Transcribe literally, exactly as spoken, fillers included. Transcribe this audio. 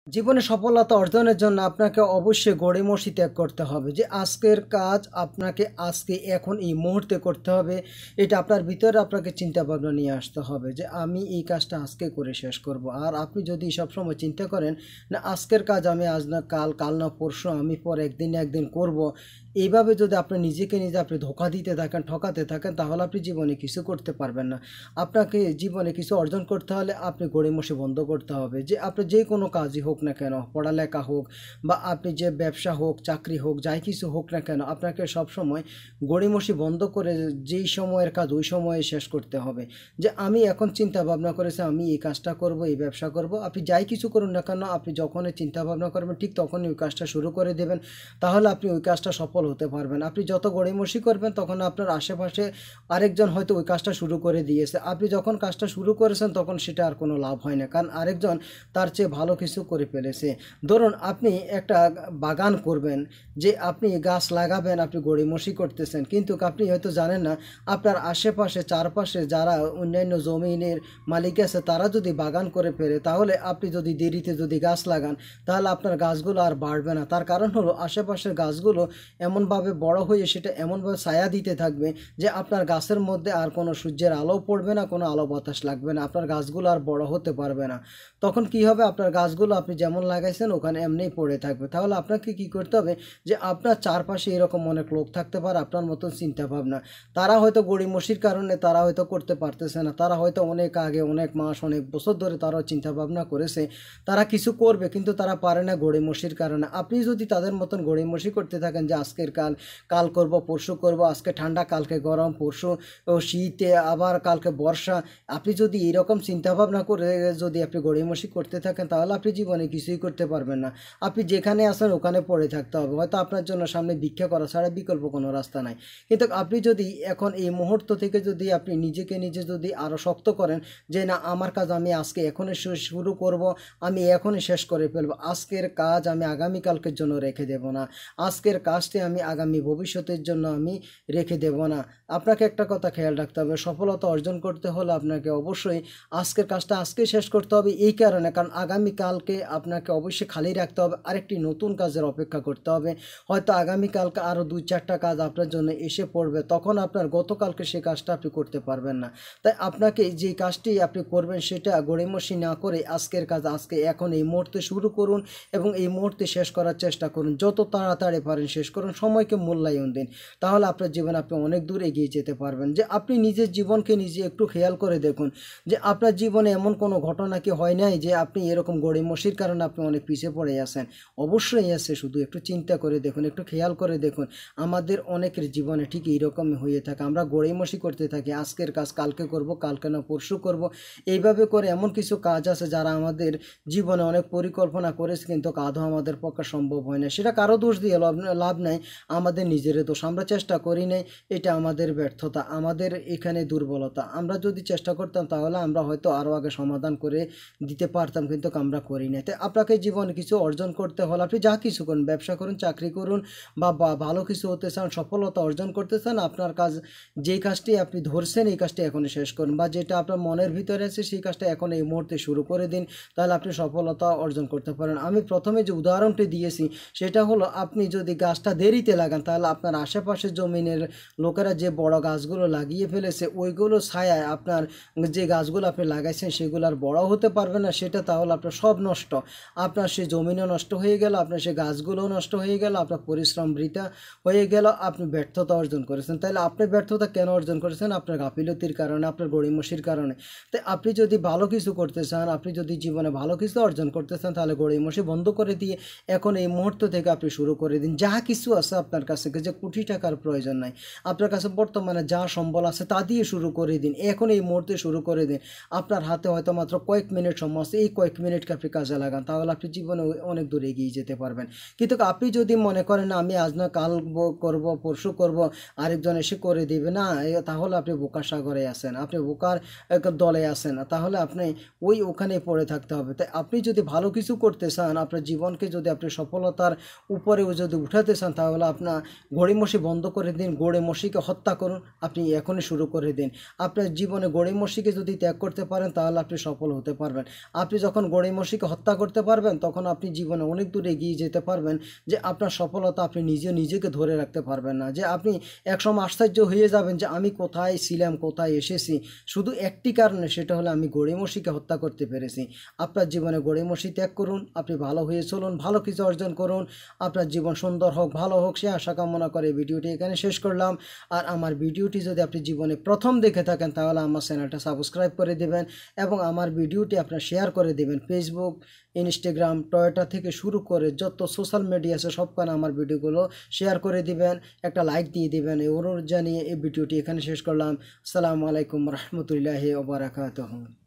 জীবনে সফলতা অর্জনের জন্য আপনাকে অবশ্যই গড়িমসি ত্যাগ করতে হবে, যে আজকের কাজ আপনাকে আজকে এখন এই মুহূর্তে করতে হবে। এটা আপনার ভিতরে আপনাকে চিন্তা ভাবনা নিয়ে আসতে হবে যে আমি এই কাজটা আজকে করে শেষ করব। আর আপনি যদি সবসময় চিন্তা করেন না আজকের কাজ আমি আজ না কাল, কাল না পরশু, আমি পর একদিন না একদিন করব, এইভাবে যদি আপনি নিজেকে নিজে আপনি ধোঁকা দিতে থাকেন, ঠকাতে থাকেন, তাহলে আপনি জীবনে কিছু করতে পারবেন না। আপনাকে জীবনে কিছু অর্জন করতে হলে আপনি গড়িমসি বন্ধ করতে হবে। যে আপনি যে কোনো কাজই হোক না কেন, পড়ালেখা হোক বা আপনি যে ব্যবসা হোক, চাকরি হোক, যাই কিছু হোক না কেন, আপনাকে সবসময় গড়িমসি বন্ধ করে যেই সময়ের কাজ ওই সময়ে শেষ করতে হবে। যে আমি এখন চিন্তা ভাবনা করেছি আমি এই কাজটা করব, এই ব্যবসা করব, আপনি যাই কিছু করুন না কেন, আপনি যখনই চিন্তা ভাবনা করবেন ঠিক তখনই ওই কাজটা শুরু করে দেবেন, তাহলে আপনি ওই কাজটা সফল হতে পারবেন। আপনি যত গড়িমসি করবেন তখন আপনার আশেপাশে আরেকজন হয়তো ওই কাজটা শুরু করে দিয়েছে, আপনি যখন কাজটা শুরু করেছেন তখন সেটা আর কোনো লাভ হয় না, কারণ আরেকজন তার চেয়ে ভালো কিছু করে ফেলেছে। ধরুন আপনি একটা বাগান করবেন, যে আপনি গাছ লাগাবেন, আপনি গড়িমসি করতেছেন, কিন্তু আপনি হয়তো জানেন না আপনার আশেপাশে চারপাশে যারা অন্যান্য জমিনের মালিক আছে তারা যদি বাগান করে ফেলে, তাহলে আপনি যদি দেরিতে যদি গাছ লাগান তাহলে আপনার গাছগুলো আর বাড়বে না। তার কারণ হলো আশেপাশের গাছগুলো এমনভাবে বড় হয়ে সেটা এমনভাবে ছায়া দিতে থাকবে যে আপনার গাছের মধ্যে আর কোনো সূর্যের আলো পড়বে না, কোনো আলো বাতাস লাগবে না, আপনার গাছগুলো আর বড় হতে পারবে না। তখন কি হবে, আপনার গাছগুলো আপনি যেমন লাগাইছেন ওখানে এমনিই পড়ে থাকবে। তাহলে আপনাকে কি করতে হবে, যে আপনার চারপাশে এরকম অনেক লোক থাকতে পারে আপনার মতন চিন্তা ভাবনা, তারা হয়তো গড়িমসির কারণে তারা হয়তো করতে পারতেছে না, তারা হয়তো অনেক আগে অনেক মাস অনেক বছর ধরে তারা চিন্তা ভাবনা করেছে তারা কিছু করবে, কিন্তু তারা পারে না গড়িমসির কারণে। আপনি যদি তাদের মতন গড়িমসি করতে থাকেন যে আজকের কাল কাল করব, পরশু করব, আজকে ঠান্ডা কালকে গরম, পরশু শীতে, আবার কালকে বর্ষা, আপনি যদি এরকম চিন্তাভাবনা করে যদি আপনি গড়িমসি করতে থাকেন তাহলে আপনি জীবনে কিছুই করতে পারবেন না। আপনি যেখানে আসেন ওখানে পড়ে থাকতে হবে, হয়তো আপনার জন্য সামনে ভিক্ষা করা ছাড়া বিকল্প কোনো রাস্তা নাই। কিন্তু আপনি যদি এখন এই মুহূর্ত থেকে যদি আপনি নিজেকে নিজে যদি আরও শক্ত করেন যে না আমার কাজ আমি আজকে এখনই শুরু করব, আমি এখনই শেষ করে ফেলবো, আজকের কাজ আমি আগামীকালকের জন্য রেখে দেব না, আজকের কাজটি আমি আগামী ভবিষ্যতের জন্য আমি রেখে দেব না। আপনাকে একটা কথা খেয়াল রাখতে হবে, সফলতা অর্জন করতে হলে আপনাকে অবশ্যই আজকের কাজটা আজকে শেষ করতে হবে। এই কারণে কারণ আগামীকালকে আপনাকে অবশ্যই খালি রাখতে হবে, আরেকটি নতুন কাজের অপেক্ষা করতে হবে। হয়তো আগামীকালকে আরও দুই চারটা কাজ আপনার জন্য এসে পড়বে, তখন আপনার গতকালকে সেই কাজটা আপনি করতে পারবেন না। তাই আপনাকে যে কাজটি আপনি করবেন সেটা গড়িমসি না করে আজকের কাজ আজকে এখন এই মুহূর্তে শুরু করুন এবং এই মুহূর্তে শেষ করার চেষ্টা করুন, যত তাড়াতাড়ি পারেন শেষ করুন, সময়কে মূল্যায়ন দিন, তাহলে আপনার জীবনে আপনি অনেক দূর এগিয়ে যেতে পারবেন। যে আপনি নিজের জীবনকে নিজে একটু খেয়াল করে দেখুন যে আপনার জীবনে এমন কোনো ঘটনা কি হয় নাই যে আপনি এরকম গড়িমসির কারণে আপনি অনেক পিছিয়ে পড়ে আছেন? অবশ্যই আছে, শুধু একটু চিন্তা করে দেখুন, একটু খেয়াল করে দেখুন, আমাদের অনেকের জীবনে ঠিক এইরকমই হয়ে থাকে, আমরা গড়িমসি করতে থাকি, আজকের কাজ কালকে করব, কালকে না পরশু করব, এইভাবে করে এমন কিছু কাজ আছে যারা আমাদের জীবনে অনেক পরিকল্পনা করেছে কিন্তু কাজও আমাদের পক্ষে সম্ভব হয় না। সেটা কারো দোষ দিয়ে লাভ লাভ নাই, আমাদের নিজের দোষ, আমরা চেষ্টা করি নাই, এটা আমাদের ব্যর্থতা, আমাদের এখানে দুর্বলতা। আমরা যদি চেষ্টা করতাম তাহলে আমরা হয়তো আরও আগে সমাধান করে দিতে পারতাম, কিন্তু আমরা করি না। তাই আপনাকে জীবনে কিছু অর্জন করতে হলে আপনি যা কিছু করুন, ব্যবসা করুন, চাকরি করুন, বা ভালো কিছু হতে চান, সফলতা অর্জন করতে চান, আপনার কাজ যেই কাজটি আপনি ধরছেন এই কাজটি এখনই শেষ করুন, বা যেটা আপনার মনের ভিতরে আছে সেই কাজটা এখন এই মুহূর্তে শুরু করে দিন, তাহলে আপনি সফলতা অর্জন করতে পারেন। আমি প্রথমে যে উদাহরণটি দিয়েছি সেটা হলো আপনি যদি গাছটা দেরিতে লাগান তাহলে আপনার আশেপাশের জমিনের লোকেরা যে বড় গাছগুলো লাগিয়ে ফেলেছে ওইগুলো ছায়ায় আপনার যে গাছগুলো আপনি লাগাইছেন সেগুলো আর বড় হতে পারবে না, সেটা তাহলে আপনার সব নষ্ট, আপনার সেই জমিনও নষ্ট হয়ে গেল, আপনার সেই গাছগুলোও নষ্ট হয়ে গেল, আপনার পরিশ্রম বৃথা হয়ে গেল, আপনি ব্যর্থতা অর্জন করেছেন। তাহলে আপনি ব্যর্থতা কেন অর্জন করেছেন? আপনার গাফিলতির কারণে, আপনার গড়িমসির কারণে। তাই আপনি যদি ভালো কিছু করতে চান, আপনি যদি জীবনে ভালো কিছু অর্জন করতে চান, তাহলে গড়িমসি বন্ধ করে দিয়ে এখন এই মুহূর্ত থেকে আপনি শুরু করে দিন। যা কিছু আছে আপনার কাছে, যে কোটি টাকার প্রয়োজন নাই, আপনার কাছে বর্তমানে যা সম্বল আছে তা দিয়ে শুরু করে দিন, এখন এই মুহূর্তে শুরু করে দিন। আপনার হাতে হয়তো মাত্র কয়েক মিনিট সময় আছে, এই কয়েক মিনিটকে আপনি কাজে লাগান, তাহলে আপনি জীবনে অনেক দূর এগিয়ে যেতে পারবেন। কিন্তু আপনি যদি মনে করেন আমি আজ না কাল করব, পরশু করব, আরেকজন এসে করে দিবে না, তাহলে আপনি বোকার সাগরে আছেন, আপনি বোকার দলে আছেন, তাহলে আপনি ওই ওখানে পড়ে থাকতে হবে। তাই আপনি যদি ভালো কিছু করতে চান, আপনার জীবনকে যদি আপনি সফলতার উপরেও যদি উঠাতে চান, তাহলে আপনার গড়িমসি বন্ধ করে দিন, গড়িমসিকে হত্যা করুন, আপনি এখনই শুরু করে দিন। আপনার জীবনে গড়িমসিকে যদি ত্যাগ করতে পারেন তাহলে আপনি সফল হতে পারবেন। আপনি যখন গড়িমসিকে হত্যা করতে পারবেন, তখন আপনি জীবনে অনেক দূর এগিয়ে যেতে পারবেন। যে আপনার সফলতা আপনি নিজে নিজেকে ধরে রাখতে পারবেন না, যে আপনি একসময় আশ্চর্য হয়ে যাবেন যে আমি কোথায় ছিলাম, কোথায় এসেছি, শুধু একটি কারণে, সেটা হলো আমি গড়িমসিকে হত্যা করতে পেরেছি। আপনার জীবনে গড়িমসি ত্যাগ করুন, আপনি ভালো হয়ে চলুন, ভালো কিছু অর্জন করুন, আপনার জীবন সুন্দর হোক, ভালো হোক, সে আশা কামনা করে ভিডিওটি এখানে শেষ করলাম। আর আমার ভিডিওটি যদি আপনি জীবনে প্রথম দেখে থাকেন তাহলে আমার চ্যানেলটা সাবস্ক্রাইব করে দেবেন এবং আমার ভিডিওটি আপনার শেয়ার করে দেবেন। ফেসবুক, ইনস্টাগ্রাম, টয়েটা থেকে শুরু করে যত সোশ্যাল মিডিয়া আছে সবখানে আমার ভিডিওগুলো শেয়ার করে দিবেন, একটা লাইক দিয়ে দিবেন। এই অনুরোধ জানিয়ে এই ভিডিওটি এখানে শেষ করলাম। আসসালামু আলাইকুম রহমতুল্লাহি ওয়া বারাকাতুহু।